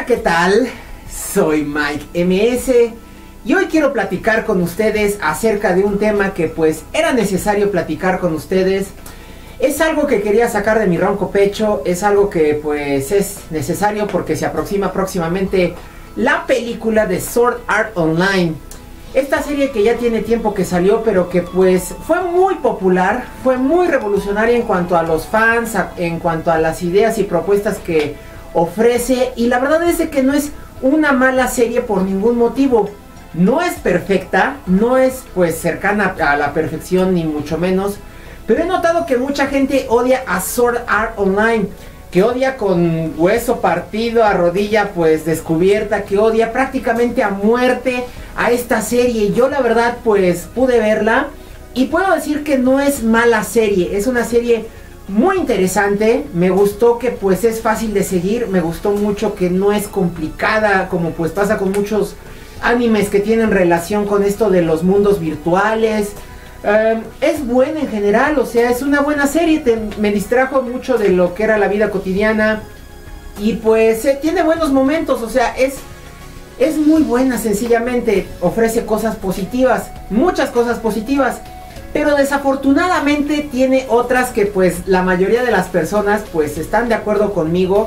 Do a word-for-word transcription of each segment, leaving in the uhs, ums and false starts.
Hola, ¿qué tal? Soy Mike M S y hoy quiero platicar con ustedes acerca de un tema que pues era necesario platicar con ustedes. Es algo que quería sacar de mi ronco pecho, es algo que pues es necesario porque se aproxima próximamente la película de Sword Art Online. Esta serie que ya tiene tiempo que salió, pero que pues fue muy popular, fue muy revolucionaria en cuanto a los fans, a, en cuanto a las ideas y propuestas que ofrece. Y la verdad es de que no es una mala serie por ningún motivo. No es perfecta, no es pues cercana a la perfección ni mucho menos. Pero he notado que mucha gente odia a Sword Art Online, que odia con hueso partido, a rodilla pues descubierta, que odia prácticamente a muerte a esta serie. Yo la verdad pues pude verla y puedo decir que no es mala serie, es una serie muy interesante. Me gustó que pues es fácil de seguir, me gustó mucho que no es complicada como pues pasa con muchos animes que tienen relación con esto de los mundos virtuales. Um, es buena en general, o sea, es una buena serie, te, me distrajo mucho de lo que era la vida cotidiana y pues eh, tiene buenos momentos, o sea, es, es muy buena sencillamente, ofrece cosas positivas, muchas cosas positivas, pero desafortunadamente tiene otras que pues la mayoría de las personas pues están de acuerdo conmigo,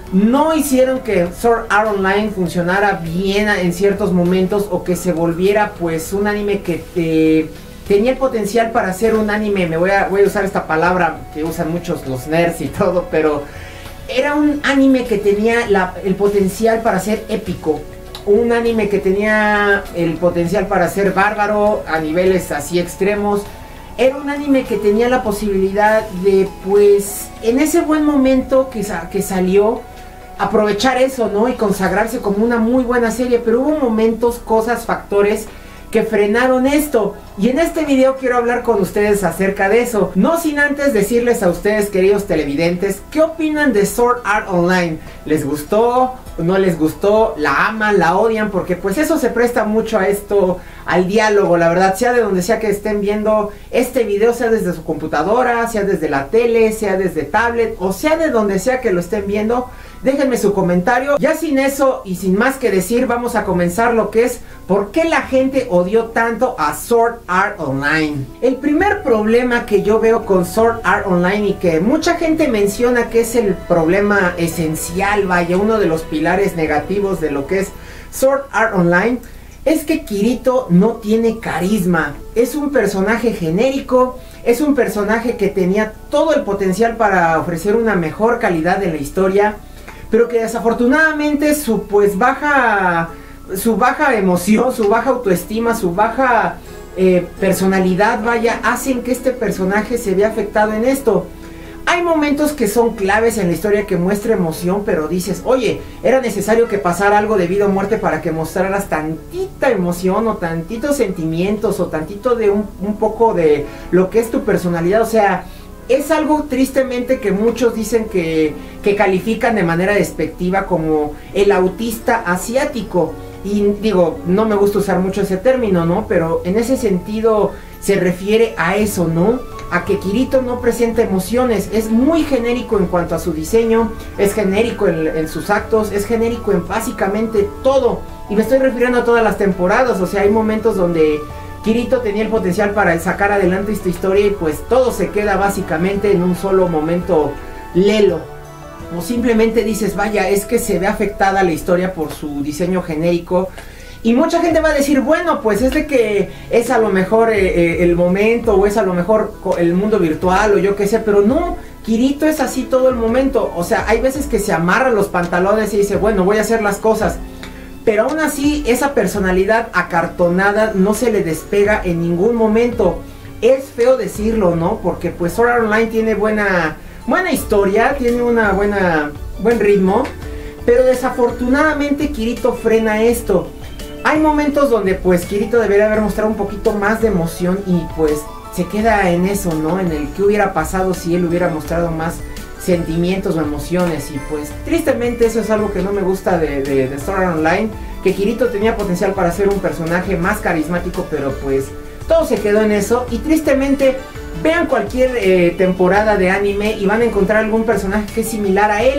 no hicieron que Sword Art Online funcionara bien en ciertos momentos o que se volviera pues un anime que te... tenía el potencial para hacer un anime, me voy a, voy a usar esta palabra que usan muchos los nerds y todo, pero era un anime que tenía la, el potencial para ser épico, un anime que tenía el potencial para ser bárbaro a niveles así extremos, era un anime que tenía la posibilidad de pues en ese buen momento que, que salió, aprovechar eso, ¿no? Y consagrarse como una muy buena serie, pero hubo momentos, cosas, factores que frenaron esto, y en este video quiero hablar con ustedes acerca de eso, no sin antes decirles a ustedes, queridos televidentes, ¿qué opinan de Sword Art Online? ¿Les gustó? ¿No les gustó? ¿La aman? ¿La odian? Porque pues eso se presta mucho a esto, al diálogo, la verdad, sea de donde sea que estén viendo este video, sea desde su computadora, sea desde la tele, sea desde tablet, o sea de donde sea que lo estén viendo, déjenme su comentario. Ya sin eso y sin más que decir, vamos a comenzar lo que es ¿por qué la gente odió tanto a Sword Art Online? El primer problema que yo veo con Sword Art Online y que mucha gente menciona que es el problema esencial, vaya, uno de los pilares negativos de lo que es Sword Art Online, es que Kirito no tiene carisma. Es un personaje genérico, es un personaje que tenía todo el potencial para ofrecer una mejor calidad de la historia, pero que desafortunadamente su pues baja su baja emoción, su baja autoestima, su baja eh, personalidad, vaya, hacen que este personaje se vea afectado en esto. Hay momentos que son claves en la historia que muestra emoción, pero dices, oye, era necesario que pasara algo de vida o muerte para que mostraras tantita emoción o tantitos sentimientos o tantito de un, un poco de lo que es tu personalidad, o sea, es algo tristemente que muchos dicen que, que califican de manera despectiva como el autista asiático. Y digo, no me gusta usar mucho ese término, ¿no? Pero en ese sentido se refiere a eso, ¿no? A que Kirito no presenta emociones, es muy genérico en cuanto a su diseño, es genérico en, en sus actos, es genérico en básicamente todo. Y me estoy refiriendo a todas las temporadas, o sea, hay momentos donde Kirito tenía el potencial para sacar adelante esta historia y pues todo se queda básicamente en un solo momento lelo. O simplemente dices, vaya, es que se ve afectada la historia por su diseño genérico. Y mucha gente va a decir, bueno, pues es de que es a lo mejor eh, eh, el momento, o es a lo mejor el mundo virtual, o yo qué sé, pero no, Kirito es así todo el momento. O sea, hay veces que se amarra los pantalones y dice, bueno, voy a hacer las cosas. Pero aún así, esa personalidad acartonada no se le despega en ningún momento. Es feo decirlo, ¿no? Porque pues Sword Art Online tiene buena... buena historia, tiene una buena buen ritmo, pero desafortunadamente Kirito frena esto. Hay momentos donde pues Kirito debería haber mostrado un poquito más de emoción y pues se queda en eso, ¿no? En el que hubiera pasado si él hubiera mostrado más sentimientos o emociones. Y pues tristemente eso es algo que no me gusta de, de, de Sword Art Online, que Kirito tenía potencial para ser un personaje más carismático, pero pues todo se quedó en eso. Y tristemente vean cualquier eh, temporada de anime y van a encontrar algún personaje que es similar a él,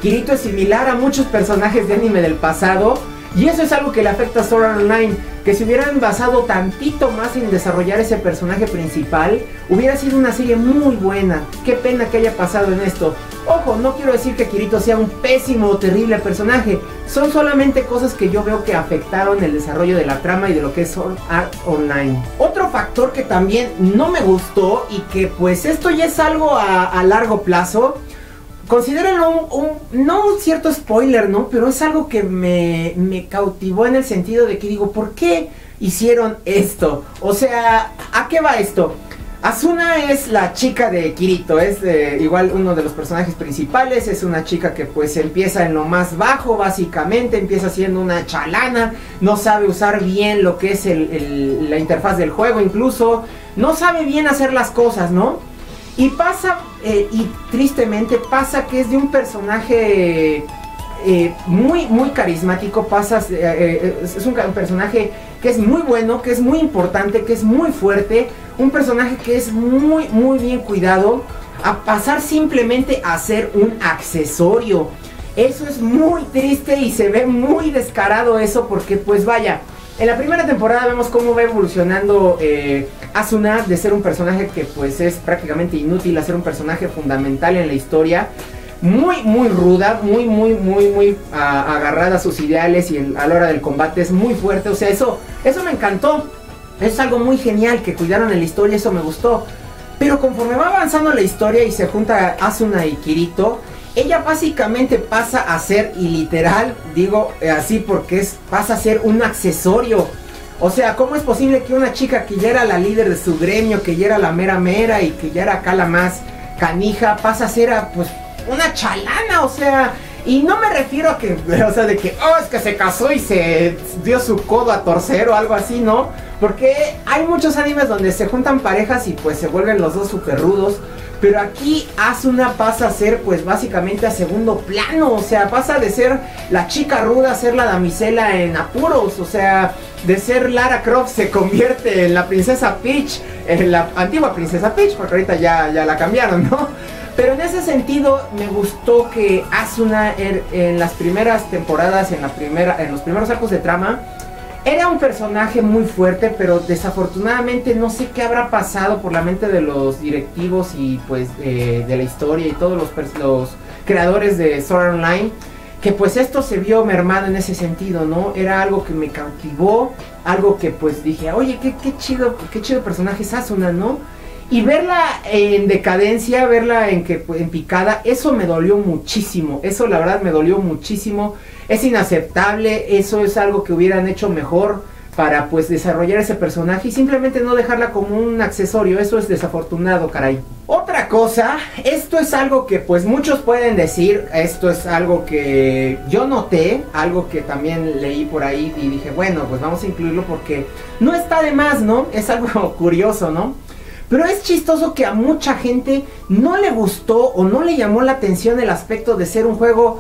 Kirito es similar a muchos personajes de anime del pasado, y eso es algo que le afecta a Sword Art Online, que si hubieran basado tantito más en desarrollar ese personaje principal, hubiera sido una serie muy buena. Qué pena que haya pasado en esto. Ojo, no quiero decir que Kirito sea un pésimo o terrible personaje, son solamente cosas que yo veo que afectaron el desarrollo de la trama y de lo que es Sword Art Online. Otro factor que también no me gustó, y que pues esto ya es algo a, a largo plazo, considérenlo un, un, no un cierto spoiler, ¿no? Pero es algo que me, me cautivó en el sentido de que digo, ¿por qué hicieron esto? O sea, ¿a qué va esto? Asuna es la chica de Kirito, es eh, igual uno de los personajes principales, es una chica que pues empieza en lo más bajo básicamente, empieza siendo una chalana, no sabe usar bien lo que es el, el, la interfaz del juego incluso, no sabe bien hacer las cosas, ¿no? Y pasa, eh, y tristemente pasa que es de un personaje eh, muy, muy carismático, pasa, eh, eh, es un personaje que es muy bueno, que es muy importante, que es muy fuerte, un personaje que es muy, muy bien cuidado, a pasar simplemente a ser un accesorio. Eso es muy triste y se ve muy descarado eso, porque pues vaya, en la primera temporada vemos cómo va evolucionando eh, Asuna de ser un personaje que pues es prácticamente inútil a ser un personaje fundamental en la historia. Muy, muy ruda, muy, muy, muy, muy a, agarrada a sus ideales, y el, a la hora del combate es muy fuerte. O sea, eso, eso me encantó. Es algo muy genial que cuidaron en la historia, eso me gustó. Pero conforme va avanzando la historia y se junta Asuna y Kirito, ella básicamente pasa a ser, y literal digo así porque es, pasa a ser un accesorio. O sea, ¿cómo es posible que una chica que ya era la líder de su gremio, que ya era la mera mera y que ya era acá la más canija, pasa a ser a, pues una chalana? O sea, y no me refiero a que, o sea, de que, oh, es que se casó y se dio su codo a torcer o algo así, ¿no? Porque hay muchos animes donde se juntan parejas y pues se vuelven los dos súper rudos. Pero aquí Asuna pasa a ser pues básicamente a segundo plano. O sea, pasa de ser la chica ruda a ser la damisela en apuros. O sea, de ser Lara Croft se convierte en la princesa Peach, en la antigua princesa Peach, porque ahorita ya, ya la cambiaron, ¿no? Pero en ese sentido me gustó que Asuna er, en las primeras temporadas, en, la primera, en los primeros arcos de trama, era un personaje muy fuerte, pero desafortunadamente no sé qué habrá pasado por la mente de los directivos y pues eh, de la historia y todos los, los creadores de Sword Art Online, que pues esto se vio mermado en ese sentido, ¿no? Era algo que me cautivó, algo que pues dije, oye, qué, qué chido, qué chido personaje es Asuna, ¿no? Y verla en decadencia, verla en, que, en picada, eso me dolió muchísimo, eso la verdad me dolió muchísimo. Es inaceptable, eso es algo que hubieran hecho mejor para pues desarrollar ese personaje y simplemente no dejarla como un accesorio. Eso es desafortunado, caray. Otra cosa, esto es algo que pues muchos pueden decir, esto es algo que yo noté, algo que también leí por ahí y dije, bueno, pues vamos a incluirlo porque no está de más, ¿no? Es algo curioso, ¿no? Pero es chistoso que a mucha gente no le gustó o no le llamó la atención el aspecto de ser un juego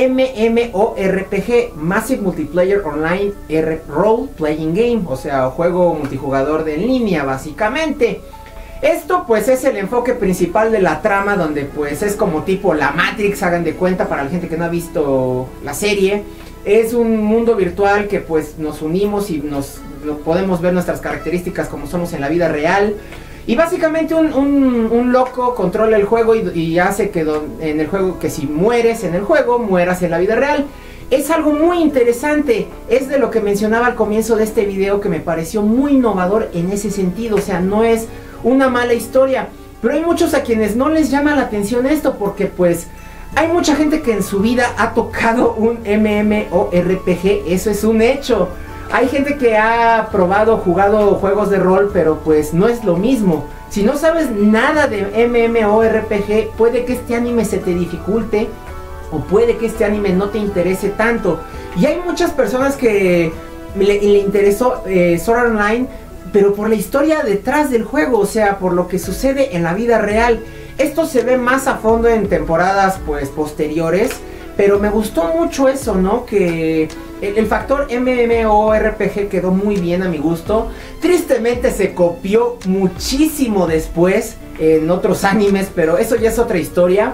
MMORPG, Massive Multiplayer Online Role Playing Game, o sea, juego multijugador de en línea básicamente. Esto pues es el enfoque principal de la trama, donde pues es como tipo la Matrix, hagan de cuenta para la gente que no ha visto la serie. Es un mundo virtual que pues nos unimos y nos podemos ver nuestras características como somos en la vida real. Y básicamente un, un, un loco controla el juego y, y hace que don, en el juego que si mueres en el juego, mueras en la vida real. Es algo muy interesante, es de lo que mencionaba al comienzo de este video, que me pareció muy innovador en ese sentido. O sea, no es una mala historia, pero hay muchos a quienes no les llama la atención esto, porque pues hay mucha gente que en su vida ha tocado un MMORPG, eso es un hecho. Hay gente que ha probado, jugado juegos de rol, pero pues no es lo mismo. Si no sabes nada de MMORPG, puede que este anime se te dificulte, o puede que este anime no te interese tanto. Y hay muchas personas que le, le interesó eh, Sword Art Online, pero por la historia detrás del juego, o sea, por lo que sucede en la vida real. Esto se ve más a fondo en temporadas pues posteriores, pero me gustó mucho eso, ¿no? Que el, el factor MMORPG quedó muy bien a mi gusto. Tristemente se copió muchísimo después en otros animes, pero eso ya es otra historia.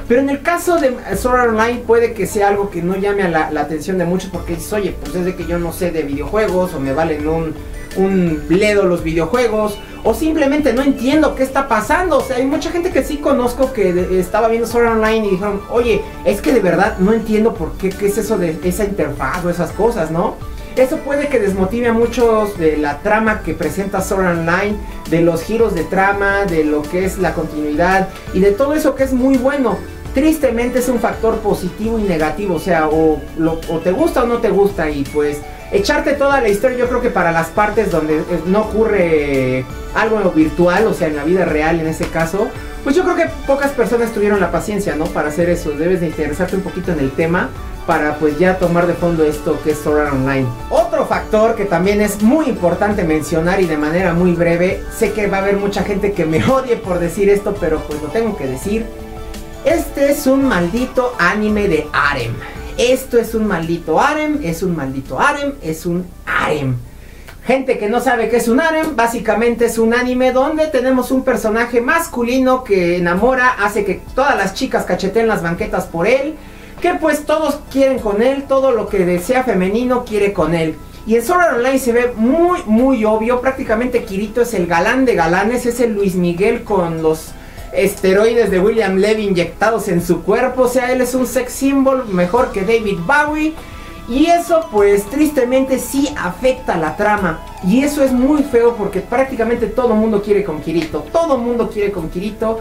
Pero en el caso de Sword Art Online puede que sea algo que no llame a la, la atención de muchos, porque dices, oye, pues es de que yo no sé de videojuegos, o me valen un, un bledo los videojuegos, o simplemente no entiendo qué está pasando. O sea, hay mucha gente que sí conozco que de, estaba viendo Sword Art Online y dijeron, oye, es que de verdad no entiendo por qué, qué es eso de esa interfaz o esas cosas, ¿no? Eso puede que desmotive a muchos de la trama que presenta Sword Art Online, de los giros de trama, de lo que es la continuidad y de todo eso que es muy bueno. Tristemente es un factor positivo y negativo, o sea, o, lo, o te gusta o no te gusta, y pues echarte toda la historia, yo creo que para las partes donde no ocurre algo virtual, o sea, en la vida real en ese caso, pues yo creo que pocas personas tuvieron la paciencia, ¿no? Para hacer eso. Debes de interesarte un poquito en el tema para pues ya tomar de fondo esto que es Sword Art Online. Otro factor que también es muy importante mencionar, y de manera muy breve, sé que va a haber mucha gente que me odie por decir esto, pero pues lo tengo que decir. Este es un maldito anime de harem. Esto es un maldito harem, es un maldito harem, es un harem. Gente que no sabe qué es un harem, básicamente es un anime donde tenemos un personaje masculino que enamora, hace que todas las chicas cacheteen las banquetas por él, que pues todos quieren con él, todo lo que desea femenino quiere con él. Y en Sword Art Online se ve muy muy obvio, prácticamente Kirito es el galán de galanes, es el Luis Miguel con los esteroides de William Levy inyectados en su cuerpo, o sea, él es un sex symbol mejor que David Bowie. Y eso pues tristemente sí afecta la trama, y eso es muy feo porque prácticamente todo el mundo quiere con Kirito, todo el mundo quiere con Kirito.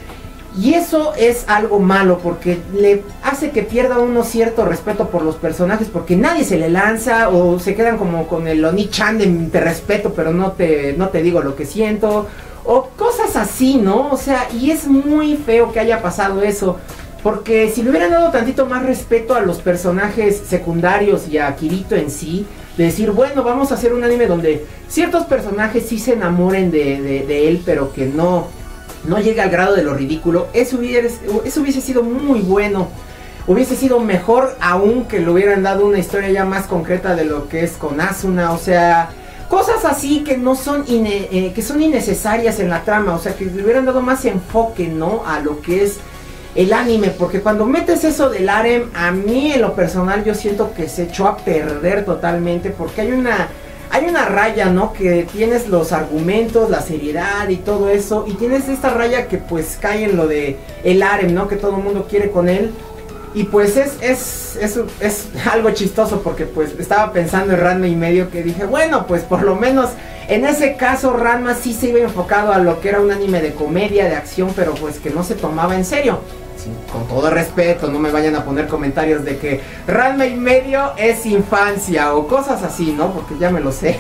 Y eso es algo malo porque le hace que pierda uno cierto respeto por los personajes, porque nadie se le lanza, o se quedan como con el Oni-chan de te respeto pero no te, no te digo lo que siento, o cosas así, ¿no? O sea, y es muy feo que haya pasado eso, porque si le hubieran dado tantito más respeto a los personajes secundarios y a Kirito en sí, de decir, bueno, vamos a hacer un anime donde ciertos personajes sí se enamoren de, de, de él, pero que no, no llegue al grado de lo ridículo, eso hubiese, eso hubiese sido muy bueno. Hubiese sido mejor aún que le hubieran dado una historia ya más concreta de lo que es con Asuna, o sea, cosas así que no son, ine, eh, que son innecesarias en la trama, o sea, que le hubieran dado más enfoque, ¿no? A lo que es el anime, porque cuando metes eso del harem, a mí en lo personal yo siento que se echó a perder totalmente, porque hay una, hay una raya, ¿no? Que tienes los argumentos, la seriedad y todo eso, y tienes esta raya que pues cae en lo de el harem, ¿no? Que todo el mundo quiere con él. Y pues es, es, es, es algo chistoso, porque pues estaba pensando en Ranma y medio, que dije, bueno, pues por lo menos en ese caso Ranma sí se iba enfocado a lo que era un anime de comedia, de acción, pero pues que no se tomaba en serio. Sí, con todo respeto, no me vayan a poner comentarios de que Ranma y medio es infancia o cosas así, ¿no? Porque ya me lo sé.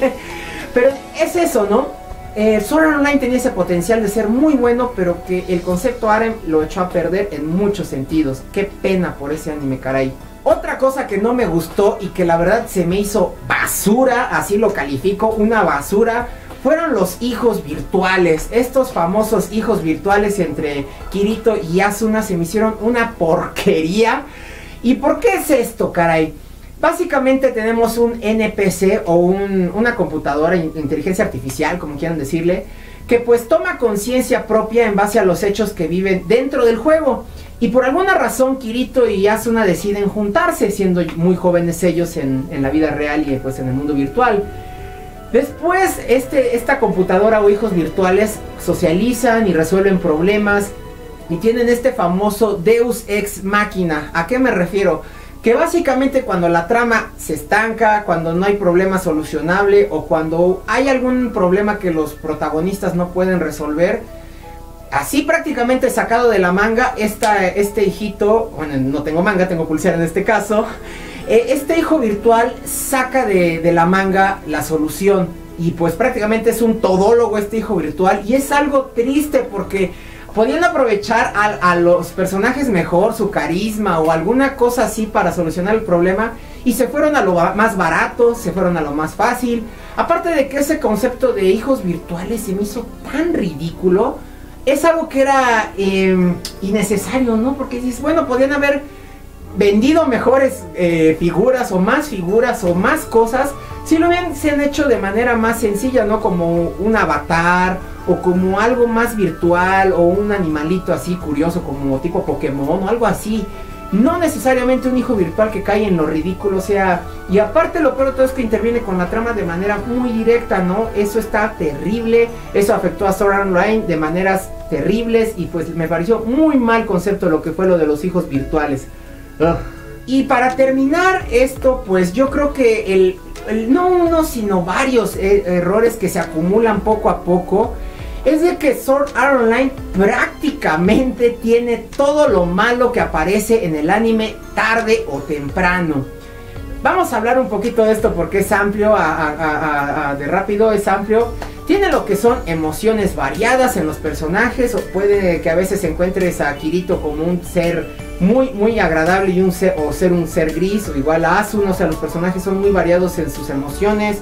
Pero es eso, ¿no? Eh, Sword Art Online tenía ese potencial de ser muy bueno, pero que el concepto harem lo echó a perder en muchos sentidos. Qué pena por ese anime, caray. Otra cosa que no me gustó y que la verdad se me hizo basura, así lo califico, una basura, fueron los hijos virtuales. Estos famosos hijos virtuales entre Kirito y Asuna se me hicieron una porquería. ¿Y por qué es esto, caray? Básicamente tenemos un N P C o un, una computadora, inteligencia artificial, como quieran decirle, que pues toma conciencia propia en base a los hechos que viven dentro del juego. Y por alguna razón Kirito y Asuna deciden juntarse, siendo muy jóvenes ellos en, en la vida real y pues en el mundo virtual. Después este, esta computadora o hijos virtuales socializan y resuelven problemas y tienen este famoso Deus Ex Machina. ¿A qué me refiero? Que básicamente cuando la trama se estanca, cuando no hay problema solucionable o cuando hay algún problema que los protagonistas no pueden resolver, así prácticamente sacado de la manga, esta, este hijito, bueno, no tengo manga, tengo pulsera en este caso, eh, este hijo virtual saca de, de la manga la solución y pues prácticamente es un todólogo este hijo virtual, y es algo triste porque podían aprovechar a, a los personajes mejor, su carisma o alguna cosa así para solucionar el problema, y se fueron a lo más barato, se fueron a lo más fácil. Aparte de que ese concepto de hijos virtuales se me hizo tan ridículo, es algo que era eh, innecesario, ¿no? Porque dices, bueno, podían haber vendido mejores eh, figuras o más figuras o más cosas si lo hubiesen hecho de manera más sencilla, ¿no? Como un avatar o como algo más virtual o un animalito así curioso como tipo Pokémon o algo así. No necesariamente un hijo virtual que cae en lo ridículo, o sea, y aparte lo peor de todo es que interviene con la trama de manera muy directa, ¿no? Eso está terrible, eso afectó a Sword Art Online de maneras terribles y pues me pareció muy mal concepto lo que fue lo de los hijos virtuales. Ugh. Y para terminar esto, pues yo creo que el, el no uno sino varios eh, errores que se acumulan poco a poco es de que Sword Art Online prácticamente tiene todo lo malo que aparece en el anime tarde o temprano. Vamos a hablar un poquito de esto porque es amplio, a, a, a, a, de rápido es amplio. Tiene lo que son emociones variadas en los personajes, o puede que a veces encuentres a Kirito como un ser muy muy agradable y un ser, o ser un ser gris, o igual a Asuna, o sea, los personajes son muy variados en sus emociones.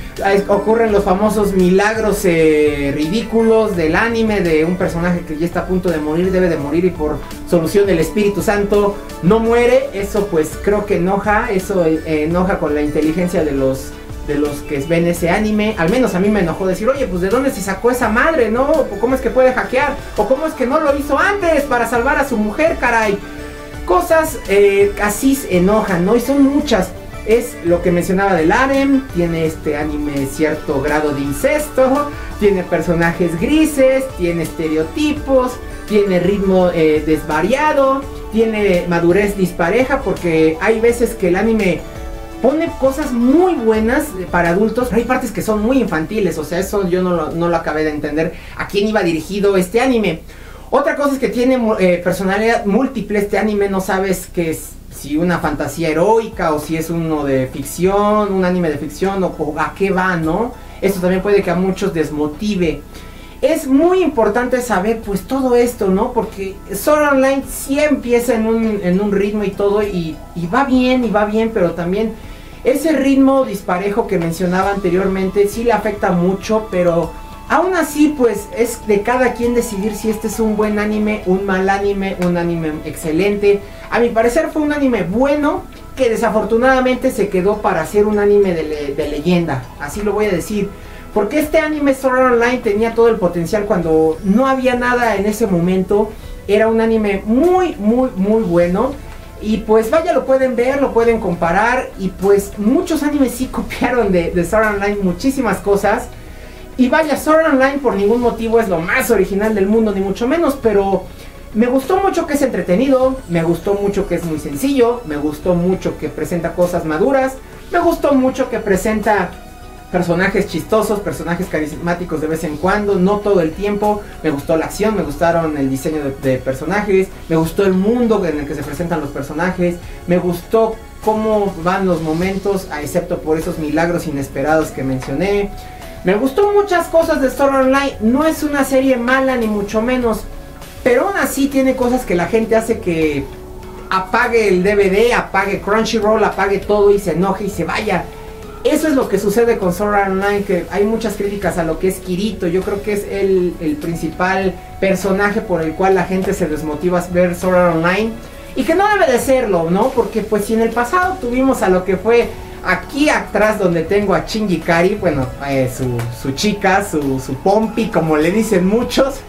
Ocurren los famosos milagros eh, ridículos del anime, de un personaje que ya está a punto de morir, debe de morir y por solución del Espíritu Santo no muere. Eso pues creo que enoja, eso eh, enoja con la inteligencia de los, de los que ven ese anime. Al menos a mí me enojó decir, oye, pues de dónde se sacó esa madre, ¿no? ¿O cómo es que puede hackear? ¿O cómo es que no lo hizo antes para salvar a su mujer, caray? Cosas eh, así enojan, ¿no? Y son muchas. Es lo que mencionaba del harem, tiene este anime cierto grado de incesto, tiene personajes grises, tiene estereotipos, tiene ritmo eh, desvariado, tiene madurez dispareja, porque hay veces que el anime pone cosas muy buenas para adultos, pero hay partes que son muy infantiles, o sea, eso yo no lo, no lo acabé de entender a quién iba dirigido este anime. Otra cosa es que tiene eh, personalidad múltiple este anime, no sabes qué es. Si una fantasía heroica o si es uno de ficción, un anime de ficción o, o a qué va, ¿no? Esto también puede que a muchos desmotive. Es muy importante saber pues todo esto, ¿no? Porque Sword Art Online sí empieza en un, en un ritmo y todo y, y va bien y va bien, pero también ese ritmo disparejo que mencionaba anteriormente sí le afecta mucho, pero aún así pues es de cada quien decidir si este es un buen anime, un mal anime, un anime excelente. A mi parecer fue un anime bueno, que desafortunadamente se quedó para ser un anime de, le de leyenda, así lo voy a decir. Porque este anime Sword Art Online tenía todo el potencial cuando no había nada en ese momento. Era un anime muy, muy, muy bueno. Y pues vaya, lo pueden ver, lo pueden comparar. Y pues muchos animes sí copiaron de, de Sword Art Online muchísimas cosas. Y vaya, Sword Art Online por ningún motivo es lo más original del mundo, ni mucho menos, pero me gustó mucho que es entretenido, me gustó mucho que es muy sencillo, me gustó mucho que presenta cosas maduras, me gustó mucho que presenta personajes chistosos, personajes carismáticos de vez en cuando, no todo el tiempo. Me gustó la acción, me gustaron el diseño de, de personajes, me gustó el mundo en el que se presentan los personajes, me gustó cómo van los momentos, excepto por esos milagros inesperados que mencioné. Me gustó muchas cosas de Sword Art Online. No es una serie mala ni mucho menos, pero aún así tiene cosas que la gente hace que apague el D V D, apague Crunchyroll, apague todo y se enoje y se vaya. Eso es lo que sucede con Sword Art Online, que hay muchas críticas a lo que es Kirito. Yo creo que es el, el principal personaje por el cual la gente se desmotiva a ver Sword Art Online, y que no debe de serlo, ¿no? Porque pues si en el pasado tuvimos a lo que fue aquí atrás, donde tengo a Shinji Ikari, bueno, eh, su, su chica, su, su pompi, como le dicen muchos.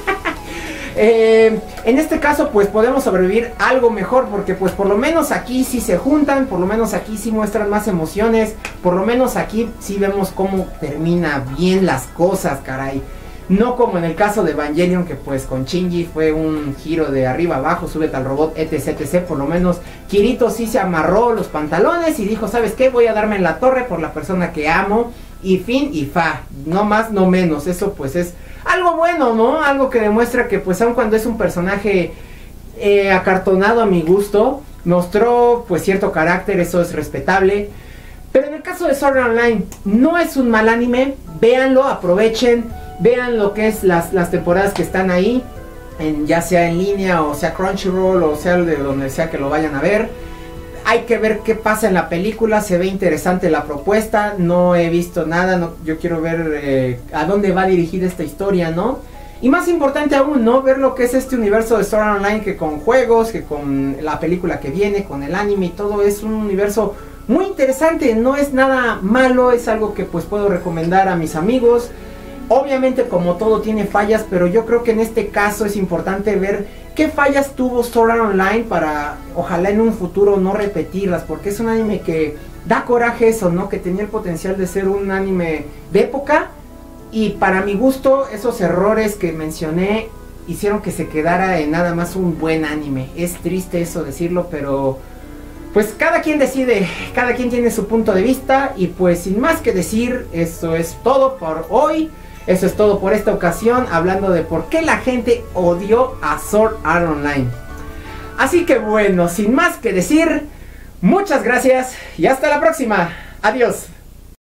eh, en este caso pues podemos sobrevivir algo mejor, porque pues por lo menos aquí sí se juntan, por lo menos aquí sí muestran más emociones, por lo menos aquí sí vemos cómo termina bien las cosas, caray. No como en el caso de Evangelion, que pues con Shinji fue un giro de arriba abajo, súbete al robot, etc, etc. Por lo menos Kirito sí se amarró los pantalones y dijo, ¿sabes qué? Voy a darme en la torre por la persona que amo, y fin y fa, no más, no menos. Eso pues es algo bueno, ¿no? Algo que demuestra que pues aun cuando es un personaje eh, acartonado a mi gusto, mostró pues cierto carácter, eso es respetable. Pero en el caso de Sword Art Online, no es un mal anime, véanlo, aprovechen. Vean lo que es las, las temporadas que están ahí, en, ya sea en línea o sea Crunchyroll o sea de donde sea que lo vayan a ver. Hay que ver qué pasa en la película, se ve interesante la propuesta, no he visto nada, no, yo quiero ver eh, a dónde va dirigida esta historia, ¿no? Y más importante aún, ¿no? Ver lo que es este universo de Sword Art Online, que con juegos, que con la película que viene, con el anime y todo, es un universo muy interesante, no es nada malo, es algo que pues puedo recomendar a mis amigos. Obviamente como todo tiene fallas, pero yo creo que en este caso es importante ver qué fallas tuvo Sword Art Online para ojalá en un futuro no repetirlas, porque es un anime que da coraje eso, ¿no? Que tenía el potencial de ser un anime de época, y para mi gusto esos errores que mencioné hicieron que se quedara en nada más un buen anime. Es triste eso decirlo, pero pues cada quien decide, cada quien tiene su punto de vista, y pues sin más que decir, eso es todo por hoy. Eso es todo por esta ocasión, hablando de por qué la gente odió a Sword Art Online. Así que bueno, sin más que decir, muchas gracias y hasta la próxima. Adiós.